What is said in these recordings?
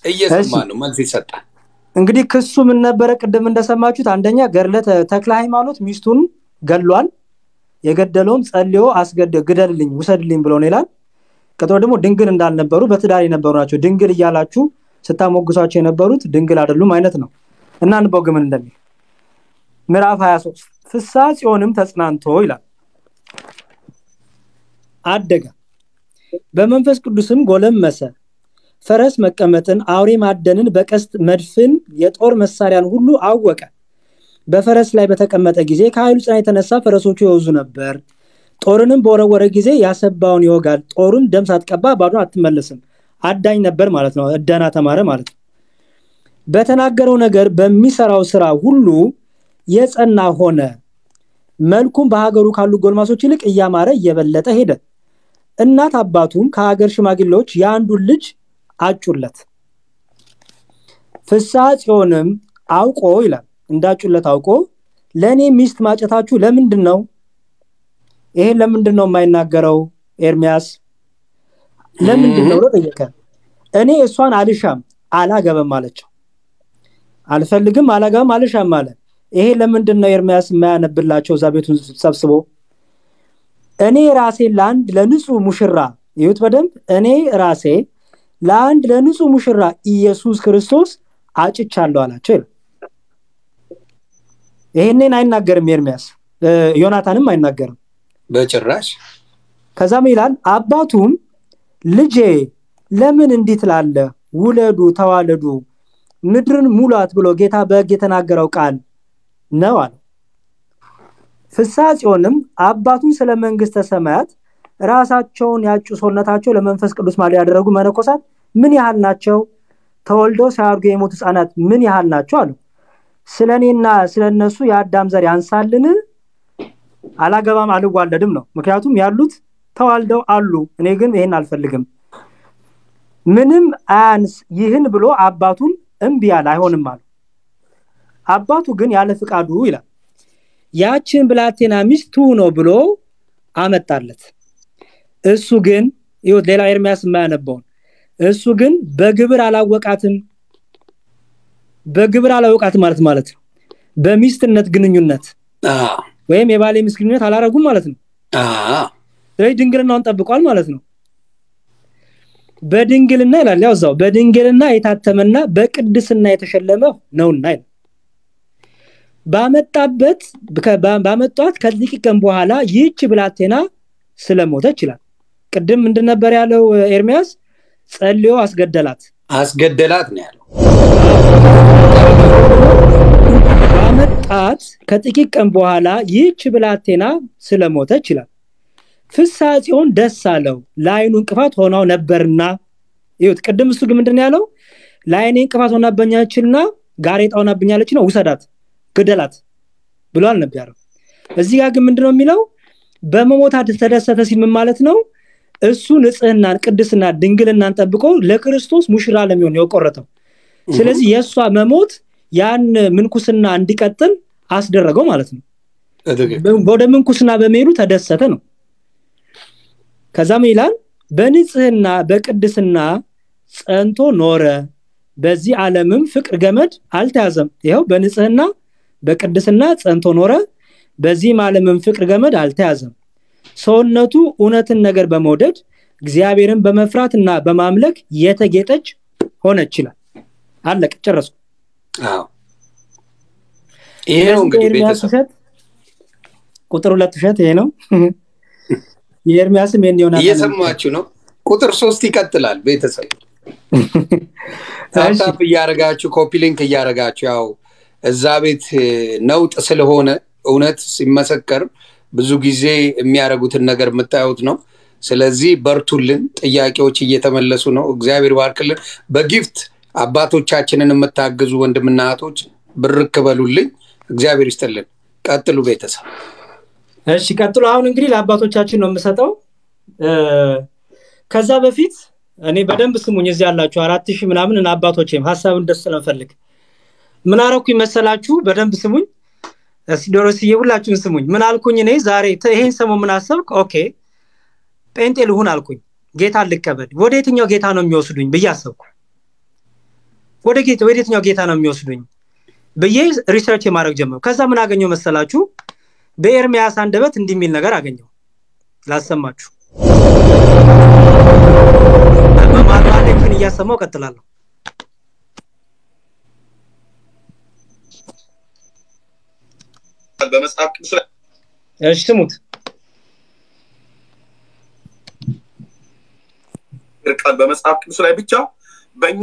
እየሰማን ነው መልስ ይሰጣል እንግዲህ ክሱ ምን ነበር ቀደም እንደሰማችሁት አንደኛ ገርለ ተክለ ሃይማኖት ሚስቱን ገሏል የገደለውም ጸልዮ አስገደ ግደልልኝ ውሰድልኝ ብሎ ነው ይላል ቀጥሎ ደግሞ ድንግል እንዳልነበሩ በትዳር የነበሩ ናቸው ድንግል ይያላችሁ ስታሞግሳቸው የነበሩት ድንግል አይደሉም አይነት ነው እና እንቦግም እንደሚል ምዕራፍ 23 ፍሳ ጽዮንም ተጽናንቶ ይላል አደገ በመንፈስ ቅዱስም ጎለመሰ ፈረስ መቀመጥን አውሬ ማደንን በቀስት መድፍን የጦር መሳሪያን ሁሉ አወቀ በፈረስ ላይ በተቀመጠ ጊዜ ከኃይሉ ጽና የተነሳ ፈረሶቹ ይወዙ ነበር ጦርንም በወረወረ ጊዜ ያሰባውን ይወጋል ጦሩን ደም ሳትቀባ ባዶን አትመለስም አዳኝ ነበር ማለት ነው እደና ተማረ ማለት ነው በተናገረው ነገር በሚሰራው ስራ ሁሉ የጸና ሆነ መልኩም በሀገሩ ካሉ ጎልማሶች ይልቅ ያማረ እየበለጠ ሄደ እናት አባቱም ከሀገር ሽማግሌዎች ያንዱ ልጅ አጩለት ፍሳ ጽዮንም አውቆ ይላል እንዳጩለት አውቆ ለኔ ሚስት ማጨታችሁ ለምንድነው ይሄ ለምንድነው የማይናገረው ኤርሚያስ ለምንድነው ለጠየቀ እኔ እሷን አልሻም አላገበም ማለችው አልፈልግም አላገበም አልሻም ማለት ይሄ ለምንድነው ኤርሚያስ የማያነብላቸው ዛቤቱን ሰብስቦ እኔ ራሴ ላንድ ለንጹህ ሙሽራ ይሁት በደንብ እኔ ራሴ ላንድ ለንጹህ ሙሽራ ኢየሱስ ክርስቶስ አጭቻለሁ አላቸው ይሄንን አይናገርም ኤርሚያስ ዮናታንም አይናገርም በጭራሽ ከዛም ይላል አባቱም ልጄ ለምን እንዲት ላለ ውለዱ ተዋለዱ ምድርን ሙላት ብሎ ጌታ በሕግ የተናገረው ቃል ነው አለ ፍሳ ጽዮንም አባቱን ስለ መንግስተ ሰማያት ራሳቸውን ያጩ ሰውነታቸው ለመንፈስ ቅዱስ ማለት ያደረጉ መነኮሳት ምን ያህል ናቸው ተወልደው ሳያርጉ የሞቱ ህፃናት ምን ያህል ናቸው አሉ ስለኔና ስለነሱ የአዳም ዘር ያንሳልን አላገባም አልዋለድም ነው ምክንያቱም ያሉት ተዋልደው አሉ እኔ ግን ይሄን አልፈልግም ምንም አንስ ይህን ብሎ አባቱን እምቢ ያለ አይሆንም አሉ አባቱ ግን ያለ ፍቃዱ ይላል ያችን ብላቴና ሚስቱ ነው ብሎ አመጣለት እሱ ግን ይሁት ሌላ ኤርሚያስ ማያነበው እሱ ግን በግብር አላወቃትም ማለት ነው በሚስትነት ግንኙነት ወይም የባለ ሚስት ግንኙነት አላረጉም ማለት ነው ስለዚህ ድንግልናውን ጠብቋል ማለት ነው በድንግልና ይላል ያውዛው በድንግልና የታተመና በቅድስና የተሸለመ ነውና ይላል ባመጣት ከጥቂት ቀን በኋላ ይህች ብላቴና ስለሞተች ይላል ቅድም እንደነበር ያለው ኤርሚያስ ጸልዮ አስገደላት ነው ያለው ባመጣት ከጥቂት ቀን በኋላ ይህች ብላቴና ስለሞተች ይላል ፍሳ ጽዮን ደስ አለው ላይኑ እንቅፋት ሆነው ነበርና ይሁት ቅድም እሱ ግን ምንድነው ያለው ላይኔ እንቅፋት ሆናብኛለችና ጋሬጣው ሆናብኛለች ነው ውሰዳት ግደላት ብሏል ነበር እዚህ ጋር ግን ምንድነው የሚለው በመሞታ ተደሰተ ሲል ምን ማለት ነው እሱ ንጽህናን ቅድስና ድንግልናን ጠብቆ ለክርስቶስ ሙሽራ ለሚሆን የቆረጠው ስለዚህ የሷ መሞት ያን ምንኩስና እንዲቀጥል አስደረገው ማለት ነው ወደ ምንኩስና በመሄዱ ተደሰተ ነው ከዛም ይላል በንጽህና በቅድስና ጸንቶ ኖረ በዚህ ዓለምም ፍቅር ገመድ አልተያዘም ይሄው በንጽህና በቅድስና ጸንቶ ኖረ በዚህ ዓለምም ፍቅር ገመድ አልተያዘም ሰውነቱ እውነትን ነገር በመውደድ እግዚአብሔርን በመፍራትና በማምለክ የተጌጠች ሆነች ይላል አለቀ ጨረስኩ ይሄ ነው እንግዲህ ቤተሰብ ቁጥር 2 ውሸት ይሄ ነው የኤርሚያስም የኔውና እየሰማችሁ ነው ቁጥር 3 ይቀጥላል ቤተሰብ ታፕ ያረጋችሁ ኮፒ ሊንክ ያረጋችሁ ያው እዛ ቤት ነውጥ ስለሆነ እውነት ሲመሰከር ብዙ ጊዜ የሚያረጉትን ነገር መታየት ነው ስለዚህ በርቱልን ጥያቄዎች እየተመለሱ ነው እግዚአብሔር ባርክልን በጊፍት አባቶቻችንን መታገዙ ወንድምና እህቶች ብርክ በሉልኝ እግዚአብሔር ይስጥልን ቀጥሉ ቤተሰብ እሺ ቀጥሉ አሁን እንግዲህ ለአባቶቻችን ነው የምሰጠው ከዛ በፊት እኔ በደንብ ስሙኝ እዚህ ያላችሁ 4000 ምናምን አባቶቼም ሐሳቡን ደስ ስለፈልግ ምን አረኩኝ መሰላችሁ በደንብ ስሙኝ እስኪ ዶሮስዬ ሁላችሁም ስሙኝ ምን አልኩኝ እኔ ዛሬ ይሄን ሰሞን ምን አሰብኩ ኦኬ ጴንጤ ልሁን አልኩኝ ጌታ ልቀበል ወደ የትኛው ጌታ ነው የሚወስዱኝ በያሰብኩ ወዴትኛው ጌታ ነው የሚወስዱኝ በየ ሪሰርች የማድረግ ጀመርኩ ከዛ ምን አገኘው መሰላችሁ በኤርሚያስ አንደበት እንዲሚል ነገር አገኘው ላሰማችሁ በማርማሌክን እያሰማው ቀጥላለሁ በመጽሐፍ ቅዱስ ላይ እሺ ስሙት በመጽሐፍ ቅዱስ ላይ ብቻ በእኛ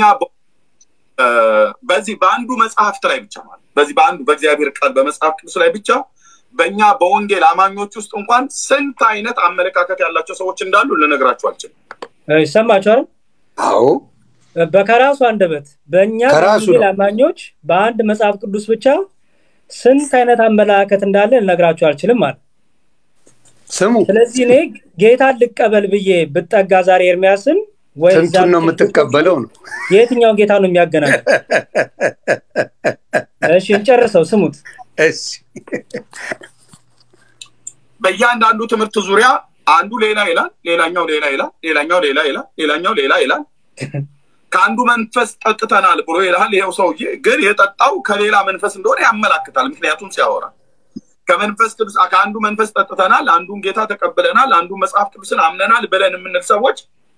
በዚህ በአንዱ መጽሐፍት ላይ ብቻ ማለት በዚህ በአንዱ በእግዚአብሔር ቃል በመጽሐፍ ቅዱስ ላይ ብቻ በእኛ በወንጌል አማኞች ውስጥ እንኳን ስንት አይነት አመለካከት ያላቸው ሰዎች እንዳሉ ልነግራችሁ አልችልም ሰማችሁ አይደል አዎ በከራሱ አንደበት በእኛ በወንጌል አማኞች በአንድ መጽሐፍ ቅዱስ ብቻ ስንት አይነት አመለካከት እንዳለ ልነግራችሁ አልችልም ማለት ስሙ ስለዚህ እኔ ጌታ ልቀበል ብዬ ብጠጋ ዛሬ ኤርሚያስን ወይ ስንቱን ነው የምትቀበለው ነው የትኛው ጌታ ነው የሚያገናኘው እሺ እንጨርሰው ስሙት እሺ በእያንዳንዱ ትምህርት ዙሪያ አንዱ ሌላ ይላል ሌላኛው ሌላ ይላል ሌላኛው ሌላ ይላል ሌላኛው ሌላ ይላል ከአንዱ መንፈስ ጠጥተናል ብሎ ይላል ይሄው ሰውዬ ግን የጠጣው ከሌላ መንፈስ እንደሆነ ያመላክታል ምክንያቱም ሲያወራ ከመንፈስ ቅዱስ ከአንዱ መንፈስ ጠጥተናል አንዱን ጌታ ተቀበለናል አንዱን መጽሐፍ ቅዱስን አምነናል ብለን የምንል ሰዎች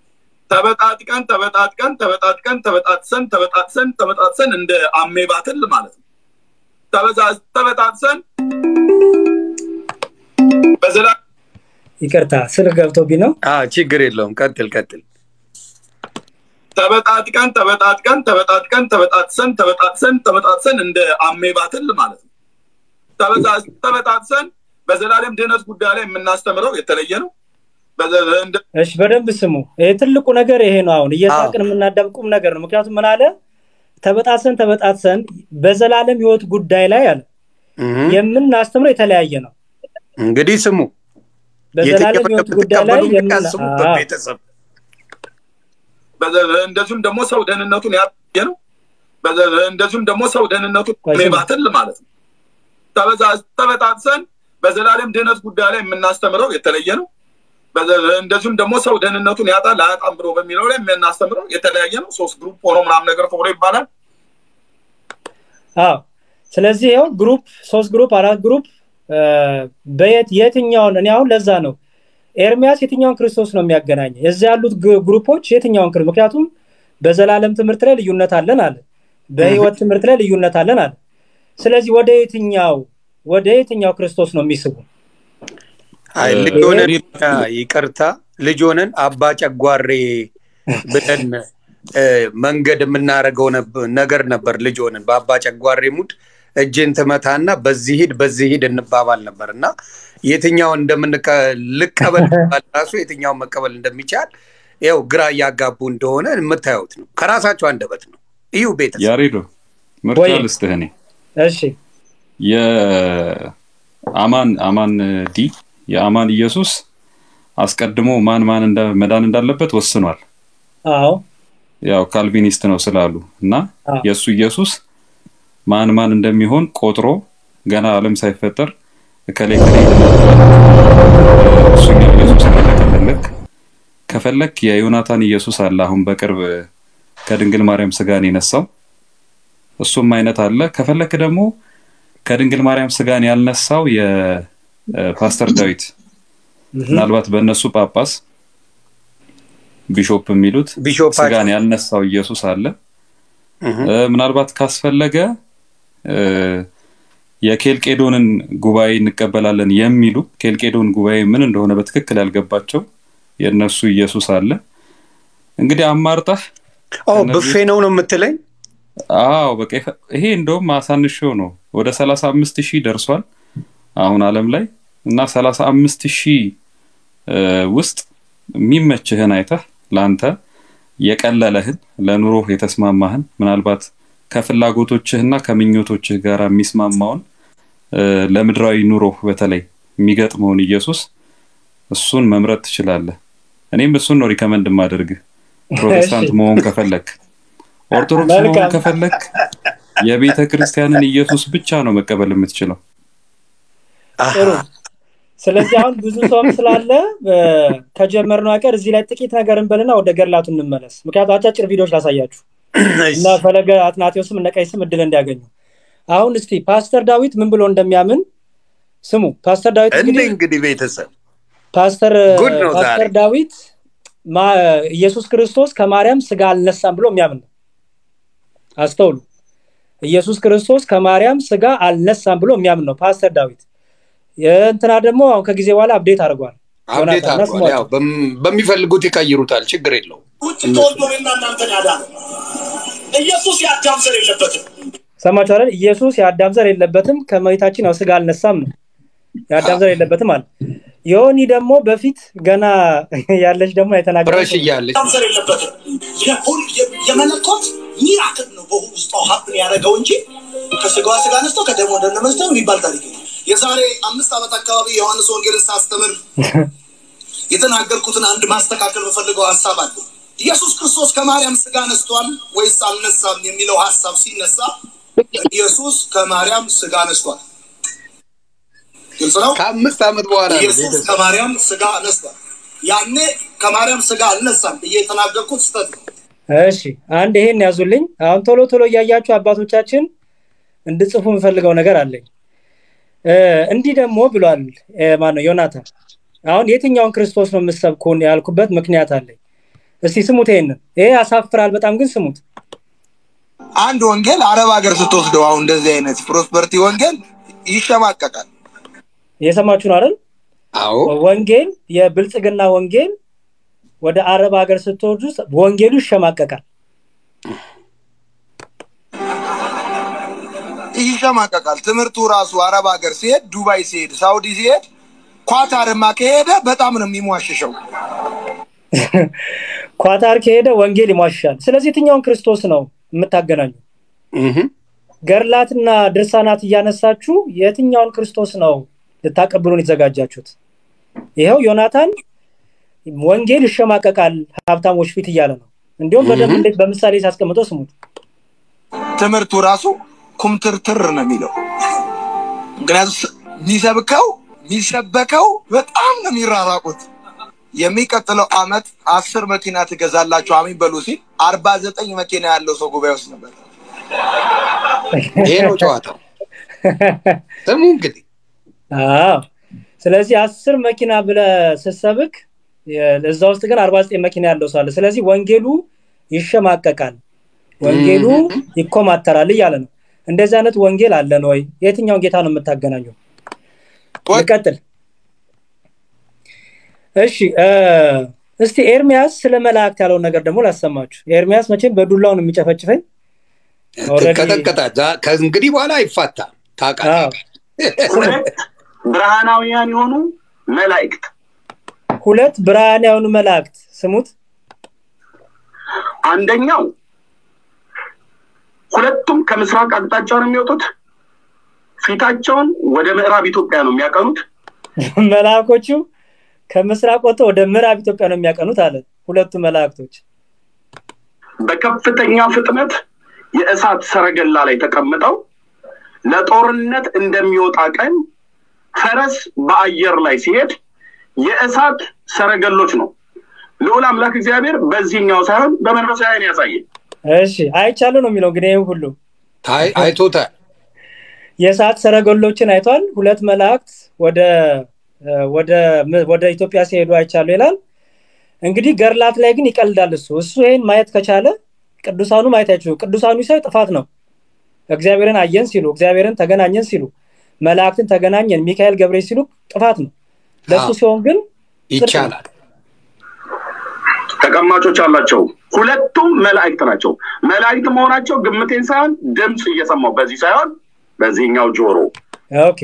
ተበጣጥቀን እንደ አሜባትል ማለት ነው ተበጣጥሰን በዘላ ይቅርታ ስለ ገብቶብኝ ነው ችግር የለውም ቀጥል ተበጣጥሰን እንደ አሜባትል ማለት ነው ተበጣጥሰን በዘላለም ድህነት ጉዳይ ላይ የምናስተምረው የተለየ ነው እሺ በደንብ ስሙ ይሄ ትልቁ ነገር ይሄ ነው አሁን እየሳቅን የምናዳምቁም ነገር ነው ምክንያቱም ምን አለ ተበጣጥሰን በዘላለም ህይወት ጉዳይ ላይ አለ የምናስተምረው የተለያየ ነው እንግዲህ ስሙ በዘላለም ህይወት ጉዳይ ላይ የምናስተምረው በቤተሰብ እንደዚሁም ደግሞ ሰው ደህንነቱን ያየ ነው እንደዚሁም ደግሞ ሰው ደህንነቱን መባተል ማለት ነው ተበጣጥሰን በዘላለም ድህነት ጉዳይ ላይ የምናስተምረው የተለየ ነው እንደዚሁም ደግሞ ሰው ደህንነቱን ያጣል አያጣም ብሎ በሚለው ላይ የምናስተምረው የተለያየ ነው ሶስት ግሩፕ ሆኖ ምናምን ነገር ተብሎ ይባላል ስለዚህ ይሄው ግሩፕ ሶስት ግሩፕ አራት ግሩፕ የትኛውን እኔ አሁን ለዛ ነው ኤርሚያስ የትኛውን ክርስቶስ ነው የሚያገናኘው እዚህ ያሉት ግሩፖች የትኛውን ክርስቶስ ምክንያቱም በዘላለም ትምህርት ላይ ልዩነት አለን አለ በህይወት ትምህርት ላይ ልዩነት አለን አለ ስለዚህ ወደ የትኛው ክርስቶስ ነው የሚስቡ ልጆነን ይቅርታ ልጆነን አባ ጨጓሬ ብለን መንገድ የምናረገው ነገር ነበር ልጆነን በአባ ጨጓሬ ሙድ እጅን ተመታና በዚህ ሂድ እንባባል ነበርና የትኛው እንደምንልቀበል ራሱ የትኛው መቀበል እንደሚቻል ያው ግራ ያጋቡ እንደሆነ የምታዩት ነው ከራሳቸው አንደበት ነው እዩ ቤተሰብ ያሬዶ መርታል እስተህኔ እሺ የአማን ዲ የአማን ኢየሱስ አስቀድሞ ማን መዳን እንዳለበት ወስኗል አዎ ያው ካልቪኒስት ነው ስላሉ እና የሱ ኢየሱስ ማን እንደሚሆን ቆጥሮ ገና ዓለም ሳይፈጠር ከላይ እሱ ኢየሱስ ከፈለክ የዮናታን ኢየሱስ አለ አሁን በቅርብ ከድንግል ማርያም ስጋን የነሳው እሱም አይነት አለ ከፈለክ ደግሞ ከድንግል ማርያም ስጋን ያልነሳው የፓስተር ዳዊት ምናልባት በእነሱ ጳጳስ ቢሾፕ የሚሉት ስጋን ያልነሳው ኢየሱስ አለ ምናልባት ካስፈለገ የኬልቄዶንን ጉባኤ እንቀበላለን የሚሉ ኬልቄዶን ጉባኤ ምን እንደሆነ በትክክል ያልገባቸው የነሱ ኢየሱስ አለ እንግዲህ አማርጣህ ብፌ ነው የምትለኝ በቃ ይሄ እንደውም አሳንሽው ነው ወደ 35000 ደርሷል አሁን ዓለም ላይ እና 35000 ውስጥ የሚመችህን አይተህ ላንተ የቀለለህን ለኑሮ የተስማማህን ምናልባት ከፍላጎቶችህና ከምኞቶችህ ጋር የሚስማማውን ለምድራዊ ኑሮ በተለይ የሚገጥመውን ኢየሱስ እሱን መምረጥ ትችላለህ እኔም እሱን ነው ሪከመንድ ማድረግ ፕሮቴስታንት መሆን ከፈለክ ኦርቶዶክስ መሆን ከፈለክ የቤተ ክርስቲያንን ኢየሱስ ብቻ ነው መቀበል የምትችለው ስለዚህ አሁን ብዙ ሰውም ስላለ ከጀመርነው አቀር እዚህ ላይ ጥቂት ነገር እንበልና ወደ ገርላቱ እንመለስ ምክንያቱም አጫጭር ቪዲዮዎች ላሳያችሁ እና ፈለገ አትናቴዎስም እነ ቀይስም እድል እንዲያገኙ አሁን እስቲ ፓስተር ዳዊት ምን ብሎ እንደሚያምን ስሙ ፓስተር ዳዊት እንግዲህ ቤተሰብ ፓስተር ዳዊት ኢየሱስ ክርስቶስ ከማርያም ስጋ አልነሳም ብሎ የሚያምን ነው አስተውሉ ኢየሱስ ክርስቶስ ከማርያም ስጋ አልነሳም ብሎ የሚያምን ነው ፓስተር ዳዊት የእንትና ደግሞ አሁን ከጊዜ በኋላ አፕዴት አድርጓል ያው በሚፈልጉት ይቀይሩታል ችግር የለው ተወልዶና እናንተን ያዳነ ኢየሱስ የአዳም ዘር የለበትም ሰማችሁ አይደል ኢየሱስ የአዳም ዘር የለበትም ከመይታችን ነው ስጋ አልነሳም ነው የአዳም ዘር የለበትም አለ ዮኒ ደግሞ በፊት ገና ያለች ደግሞ የተናገረው ብረሽ ይያለች የአዳም ዘር የለበትም የሁሉ የመለኮት ሚራክል ነው በውስጡ ሀብን ያደረገው እንጂ ከስጋዋ ስጋ ነስቶ ከደሞ እንደነመስተው የሚባል ታሪክ የዛሬ 5 ዓመት አካባቢ ዮሐንስ ወንጌልን ሳስተምር የተናገርኩትን አንድ ማስተካከል በፈልገው ሐሳብ አለ ኢየሱስ ክርስቶስ ከማርያም ስጋ ነስቷል ወይስ አልነሳም የሚለው ሐሳብ ሲነሳ ኢየሱስ ከማርያም ስጋ ነስቷል ግልጽ ነው ከ5 ዓመት በኋላ ኢየሱስ ከማርያም ስጋ ነስቷል ያኔ ከማርያም ስጋ አልነሳም እየተናገርኩት ስተት እሺ አንድ ይሄን ያዙልኝ አሁን ቶሎ ያያችሁ አባቶቻችን እንድጽፉ የምፈልገው ነገር አለኝ እንዲ ደግሞ ብሏል ማነው ዮናታን አሁን የትኛውን ክርስቶስ ነው መስበኩን ያልኩበት ምክንያት አለኝ እስቲ ስሙት ይሄ ያሳፍራል በጣም ግን ስሙት አንድ ወንጌል አረብ ሀገር ስትወስደው አሁን እንደዚህ አይነት ፕሮስፐርቲ ወንጌል ይሸማቀቃል የሰማችሁ ነው አይደል አዎ ወንጌል የብልጽግና ወንጌል ወደ አረብ ሀገር ስትወስዱ ወንጌሉ ይሸማቀቃል ትምርቱ ራሱ አረብ ሀገር ሲሄድ ዱባይ ሲሄድ ሳውዲ ሲሄድ ኳታርማ ከሄደ በጣም ነው የሚሟሽሸው ኳታር ከሄደ ወንጌል ይሟሽሻል ስለዚህ የትኛውን ክርስቶስ ነው የምታገናኙ ገርላትና ድርሳናት ያነሳችሁ የትኛውን ክርስቶስ ነው ልታቀብሉን ይዘጋጃችሁት ይሄው ዮናታን ወንጌል ይሸማቀቃል ሀብታሞች ፊት ይያለ ነው እንዲሁም በደንብ እንዴት በምሳሌ ሳስቀምጠው ስሙት ትምርቱ ራሱ ኩምትርትር ነው የሚለው ምክንያቱም ሚሰበከው በጣም ነው የሚራራቁት የሚቀጥለው አመት 10 መኪና ትገዛላችሁ አሚን በሉ ሲል 49 መኪና ያለው ሰው ጉባኤ ውስጥ ነበር ይሄ ነው ጨዋታው ተሙ እንግዲህ ስለዚህ 10 መኪና ብለ ሰሰብክ ለዛው ውስጥ ግን 49 መኪና ያለው ሰው አለ ስለዚህ ወንጌሉ ይሸማቀቃል ወንጌሉ ይኮማተራል ይያለ ነው እንደዚህ አይነት ወንጌል አለ ነው ወይ የትኛው ጌታ ነው የምታገናኙ ወቀጥል እሺ እስቲ ኤርሚያስ ስለ መላእክት ያለው ነገር ደግሞ ላሰማችሁ ኤርሚያስ መቼም በዱላው ነው የሚጨፈጭፈኝ ከተከታ ከእንግዲህ በኋላ አይፋታ ታውቃለህ ብርሃናውያን የሆኑ መላእክት ሁለት ብርሃናውያን መላእክት ስሙት አንደኛው ሁለቱም ከምስራቅ አቅጣጫ ነው የሚወጡት ፊታቸውን ወደ ምዕራብ ኢትዮጵያ ነው የሚያቀኑት መላእክቶቹ ከምስራቅ ወደ ምዕራብ ኢትዮጵያ ነው የሚያቀኑት አለ ሁለቱ መላእክቶች በከፍተኛ ፍጥነት የእሳት ሰረገላ ላይ ተቀምጠው ለጦርነት እንደሚወጣ ቀን ፈረስ በአየር ላይ ሲሄድ የእሳት ሰረገሎች ነው ልዑል አምላክ እግዚአብሔር በዚህኛው ሳይሆን በመንፈሳዊ አይን ያሳየ እሺ አይቻሉ ነው የሚለው ግን ይሄ ሁሉ አይቶታል የእሳት ሰረገሎችን አይቷል ሁለት መላእክት ወደ ኢትዮጵያ ሲሄዱ አይቻሉ ይላል እንግዲህ ገርላት ላይ ግን ይቀልዳል እሱ ይሄን ማየት ከቻለ ቅዱሳኑ ማየት አይችሉ ቅዱሳኑ ሳይ ጥፋት ነው እግዚአብሔርን አየን ሲሉ እግዚአብሔርን ተገናኘን ሲሉ መላእክትን ተገናኘን ሚካኤል ገብርኤል ሲሉ ጥፋት ነው ለሱ ሲሆን ግን ይቻላል ተቀማጮች አላቸው ሁለቱም መላእክት ናቸው መላእክት መሆናቸው ግምቴን ሳይሆን ድምጽ እየሰማው በዚህ ሳይሆን በዚህኛው ጆሮ ኦኬ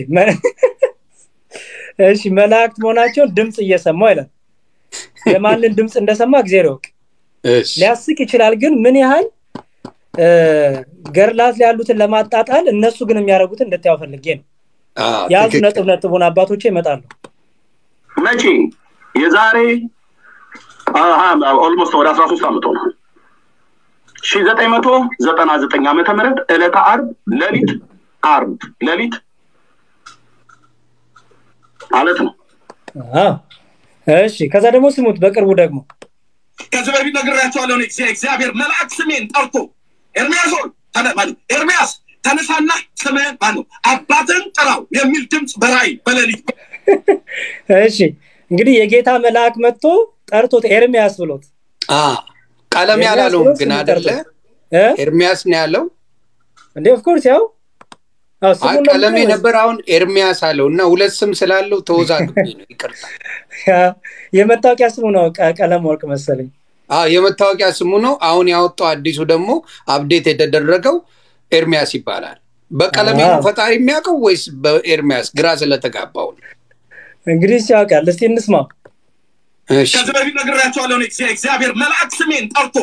እሺ መላእክት መሆናቸው ድምጽ እየሰማው አይደል የማንን ድምጽ እንደሰማ እግዚአብሔር ያውቅ እሺ ሊያስቅ ይችላል ግን ምን ያህል ገርላት ላይ ያሉትን ለማጣጣል እነሱ ግን የሚያረጉት እንደታው ፈልጌ ነው ያዙ ነጥቡን አባቶቼ ይመጣሉ መቼ የዛሬ ኦልሞስት ወደ 13 ዓመት ነው 1999 ዓመተ ምህረት ዕለተ ዓርብ ሌሊት ማለት ነው እሺ ከዛ ደግሞ ስሙት በቅርቡ ደግሞ ከዚህ በፊት ነግሬያቸዋለሁ እግዚአብሔር መልአክ ስሜን ጠርቶ ኤርሚያስ ኤርሚያስ ተነሳና ስምህን ማነው አባትን ጥራው የሚል ድምጽ በራእይ በሌሊት እሺ እንግዲህ የጌታ መልአክ መጥቶ ጠርቶት ኤርሚያስ ብሎት ቀለም ያላለው ግን አይደለ ኤርሚያስ ነው ያለው እንዴ ኦፍ ኮርስ ያው ቀለም ነበር አሁን ኤርሚያስ አለውና ሁለት ስም ስላለው ተወዛግቤ ነው ይቅርታ የመታወቂያ ስሙ ነው ቀለም ወርቅ መሰለኝ የመታወቂያ ስሙ ነው አሁን ያወጣው አዲሱ ደግሞ አፕዴት የተደረገው ኤርሚያስ ይባላል በቀለም ፈጣሪ የሚያውቀው ወይስ በኤርሚያስ ግራ ስለተጋባው እንግዲህ ሲያውቃል እስቲ እንስማ እሺ ከዚህ ነግራቸዋለሁ እግዚአብሔር መልአክ ስሜን ጠርቶ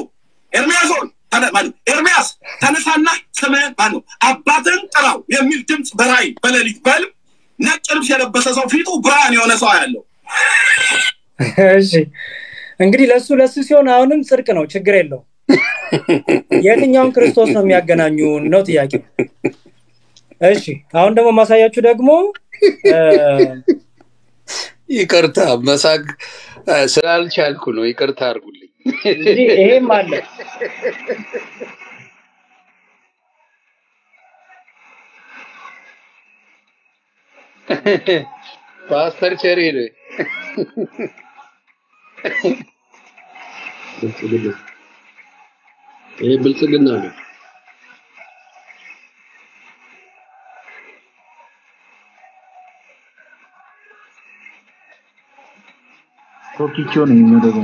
ኤርሚያስ ተነሳና ስምህን ማነው አባትን ጥራው የሚል ድምጽ በራእይ በሌሊት በልብ ነጭ ልብስ የለበሰ ሰው ፊቱ ብርሃን የሆነ ሰው ያለው እሺ እንግዲህ ለሱ ሲሆን አሁንም ጽድቅ ነው ችግር የለው የትኛውን ክርስቶስ ነው የሚያገናኙን ነው ጥያቄው እሺ አሁን ደግሞ ማሳያችሁ ደግሞ ይቅርታ መሳቅ ስላልቻልኩ ነው ይቅርታ አድርጉልኝ እንዴ ይሄም አለ ፓስተር ቸሪር ብልጽግና ነው ቶኪዮ ነው የሚደረገው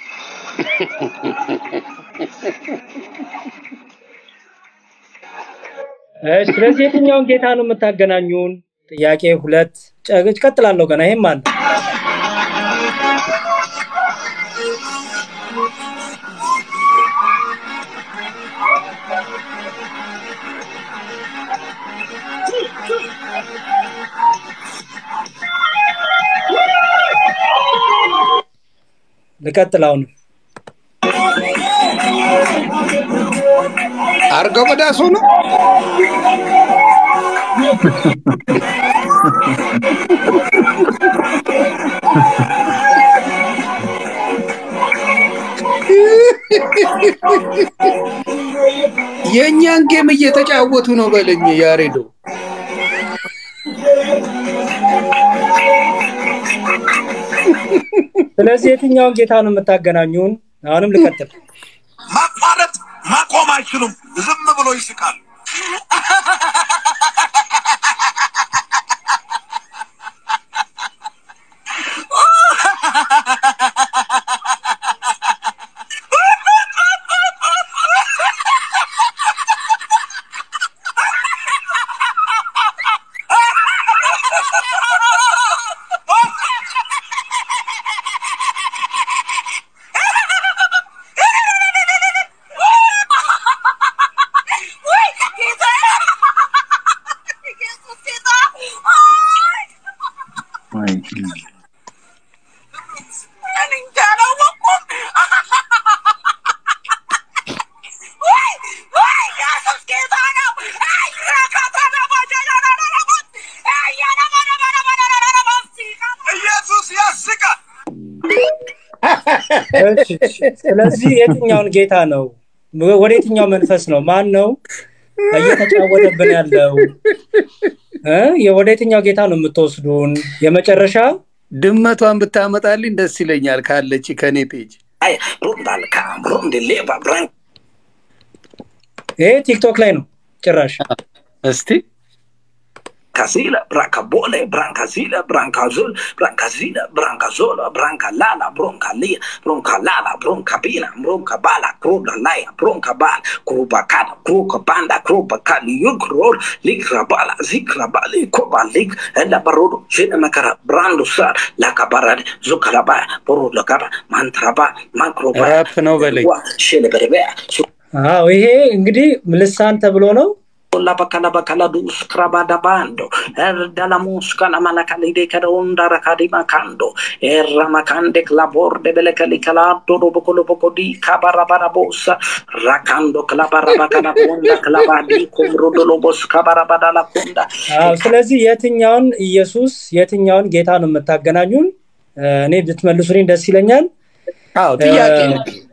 ስለዚህ የትኛውን ጌታ ነው የምታገናኙን ጥያቄ 2 ቀጥላለሁ ገና ይሄም አለ ለቀጥላው ነው አርገው በዳሱ ነው የኛን ጌም እየተጫወቱ ነው በለኝ ያሬዶ ስለዚህ የትኛውን ጌታ ነው የምታገናኙን አሁንም ልቀጥል ማቋረጥ ማቆም አይችሉም ዝም ብሎ ይስቃል ስለዚህ የትኛውን ጌታ ነው ወዴትኛው መንፈስ ነው ማን ነው እየተጫወተብን ያለው የወዴትኛው ጌታ ነው የምትወስዱን የመጨረሻ ድመቷን ብታመጣልኝ ደስ ይለኛል ካለች ከኔ ፔጅ ቲክቶክ ላይ ነው ጭራሽ እስቲ Casila, branca bole, branca zila, branca azul, branca zila, branca zola, branca lala, bronca lia, bronca lala, bronca pina, bronca bala, cruda laya, bronca bala, cruba kana, cruba banda, cruba kali, yukror, likra bala, zikra bali, koba lik, ella barodo, shina makara, brando sar, la cabarade, zukaraba, boro lakaba, mantraba, mankroba, ራፕ ነው በለኝ shele berebea. ይሄ እንግዲህ ልሳን ተብሎ ነው la bakala dus krabada bando dalla musca la malacali de caronda rakadi makando makande labor de belekali calado do bocolo di cabarabara bossa rakando clabarabakana konda clabadi kumrodolo bos cabarabada la konda ስለዚህ የትኛውን ኢየሱስ የትኛውን ጌታ ነው የምታገናኙን እኔ ብትመልሱልኝ ደስ ይለኛል ጥያቄ